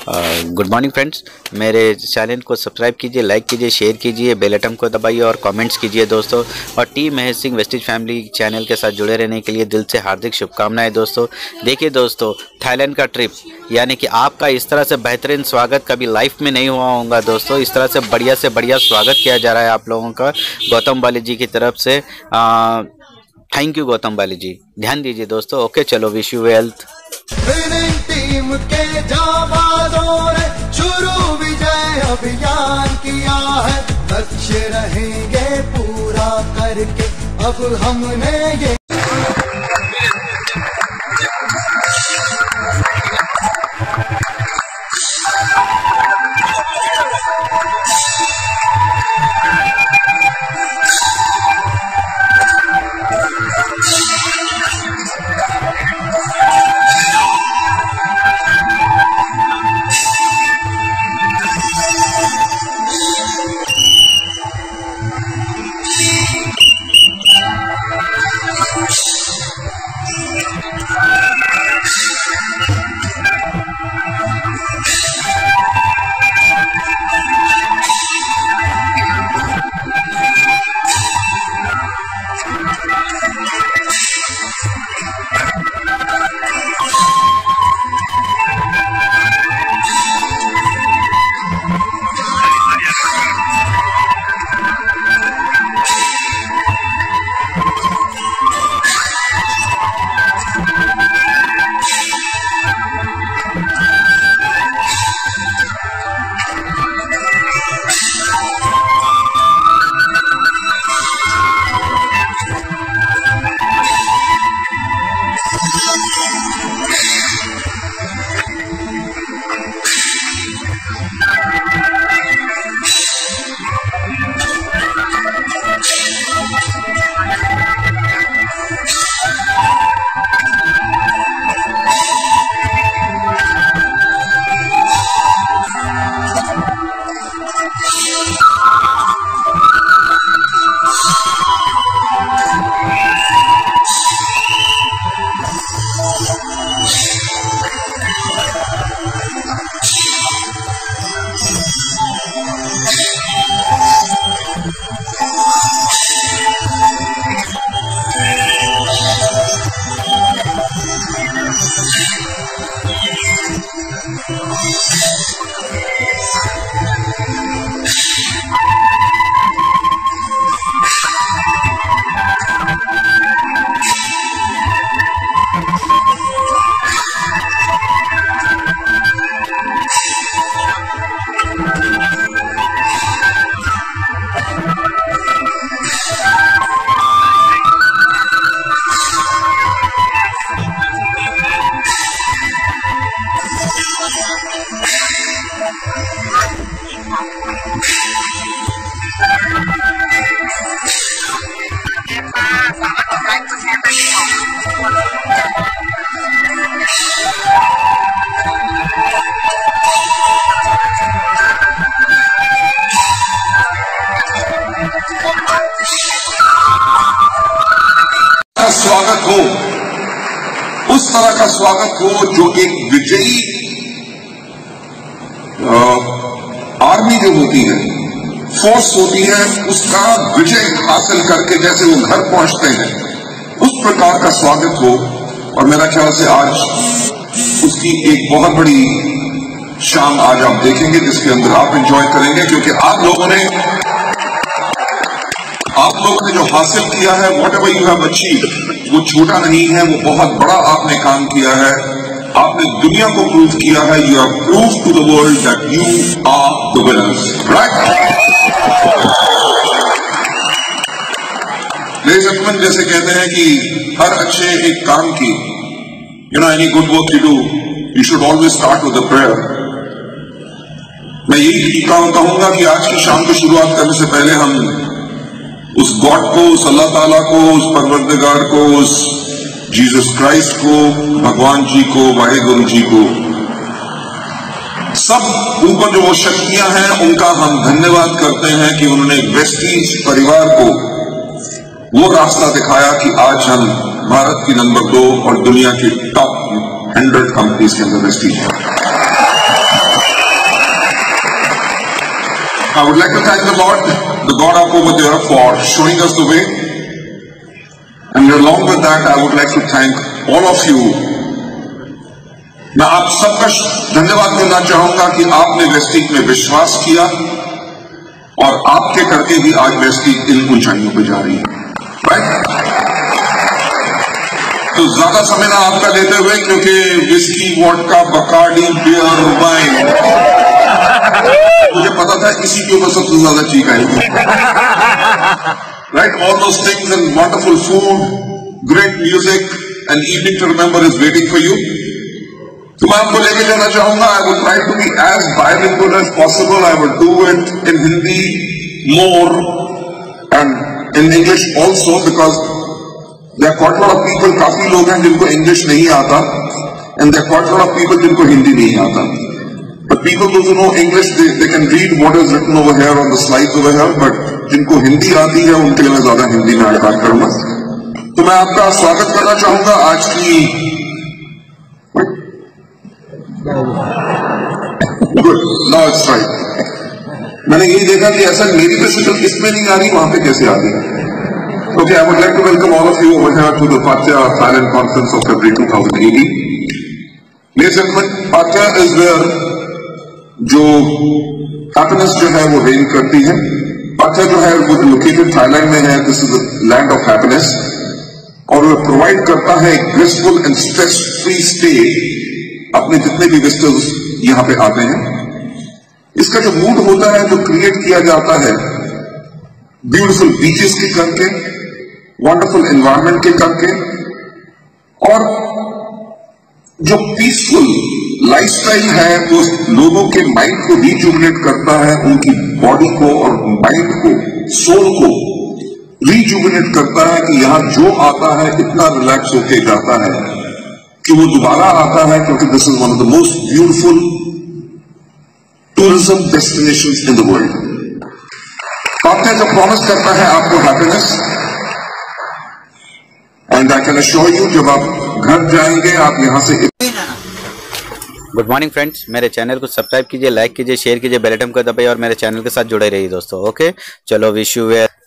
Good morning friends, मेरे channel को subscribe कीजिए, लाइक कीजिए, शेयर कीजिए, बेल आइकन को दबाइए और कमेंट्स कीजिए दोस्तों। और team Mahesh Singh wastage family channel के साथ जुड़े रहने के लिए दिल से हार्दिक शुभकामनाएं दोस्तों। देखिए दोस्तों, थाईलैंड का ट्रिप यानी कि आपका इस तरह से बेहतरीन स्वागत कभी लाइफ में नहीं हुआ होगा दोस्तों। इस तरह से बढ़िया स्वागत किया जा रहा है आप लोगों का गौतम बाली जी की तरफ से। थैंक यू गौतम बाली जी, ध्यान दीजिए दोस्तों। ओके चलो, विश यू हेल्थ। टीम के जाबाजों ने शुरू विजय अभियान किया है, लक्ष्य रहेंगे पूरा करके अब हमने ये स्वागत हो, उस तरह का स्वागत हो जो एक विजयी आर्मी जो होती है, फोर्स होती है, उसका विजय हासिल करके जैसे वो घर पहुंचते हैं, उस प्रकार का स्वागत हो। और मेरा ख्याल से आज उसकी एक बहुत बड़ी शाम आज आप देखेंगे जिसके अंदर आप एंजॉय करेंगे, क्योंकि आप लोगों ने जो हासिल किया है, whatever you have achieve, वो छोटा नहीं है, वो बहुत बड़ा आपने काम किया है। आपने दुनिया को प्रूव किया है, you have prove to the world that you are the winners, right? Ladies and gentleman, जैसे कहते हैं कि हर अच्छे एक काम की, any good work you do, you should always start with a prayer. मैं यही कहूंगा कि आज की शाम की शुरुआत करने से पहले हम उस गॉड को, उस अल्लाह ताला को, उस परवरदिगार को, उस जीसस क्राइस्ट को, भगवान जी को, वाहिगुरु जी को, सब ऊपर जो वो शक्तियां हैं उनका हम धन्यवाद करते हैं कि उन्होंने वेस्टीज परिवार को वो रास्ता दिखाया कि आज हम भारत की नंबर 2 और दुनिया की टॉप 100 कंपनीज के अंदर वेस्टीज हैं। I would like to thank the Lord, the God up over there, for showing us the way. And along with that, I would like to thank all of you. मैं आप सबका धन्यवाद देना चाहूंगा कि आपने वेस्टिक में विश्वास किया और आपके करके भी आज वेस्टिक इन ऊंचाइयों पे जा रही है। राइट? तो ज्यादा समय ना आपका लेते हुए, क्योंकि whisky, vodka, Bacardi, beer, wine, मुझे पता था इसी के ऊपर सबसे ज्यादा चीख आएगी। Right? All those things and wonderful food, great music and evening to remember is waiting for you. तो मैं आपको लेके जाना चाहूंगा। I would try to be as bilingual as possible. I would do it in Hindi more and in English also, because there are quite a lot of people, काफी लोग हैं जिनको इंग्लिश नहीं आता, and there are quite a lot of people जिनको हिंदी नहीं आता. But people those who know English, they can read what is written over here on the slides over here, but जिनको हिंदी आती है उनके लिए मैं ज्यादा हिंदी में बात करूंगा. तो मैं आपका स्वागत करना चाहूंगा आज की गुड नाउ इट्स राइट. मैंने यही देखा कि ऐसा मेरी पे शक्ल इसमें नहीं आ रही, वहां पे कैसे आ रही. Okay, I would like to welcome all of you over here to the Patya Silent Conference of February 2018. Ladies and gentlemen, Patya is where जो happiness जो है वो reign करती है. Patya जो है वो located Thailand में है. This is the land of happiness. और वो provide करता है एक graceful and stress-free stay अपने जितने भी visitors यहाँ पे आते हैं. इसका जो mood होता है, जो create किया जाता है ब्यूटिफुल बीचेस के करके, वंडरफुल एनवायरनमेंट के करके, और जो पीसफुल लाइफस्टाइल है वो लोगों के माइंड को रिजुविनेट करता है, उनकी बॉडी को और माइंड को, सोल को रिजुविनेट करता है कि यहां जो आता है इतना रिलैक्स होके जाता है कि वो दोबारा आता है, क्योंकि this is one of the most beautiful tourism destinations in the world. आपने जो प्रॉमिस करता है आपको happiness, and I can assure you जब आप घर जाएंगे आप यहां से. गुड मॉर्निंग फ्रेंड्स, मेरे चैनल को सब्सक्राइब कीजिए, लाइक कीजिए, शेयर कीजिए, बेल आइकन को दबाइए और मेरे चैनल के साथ जुड़े रहिए दोस्तों. ओके, चलो विश यू वेयर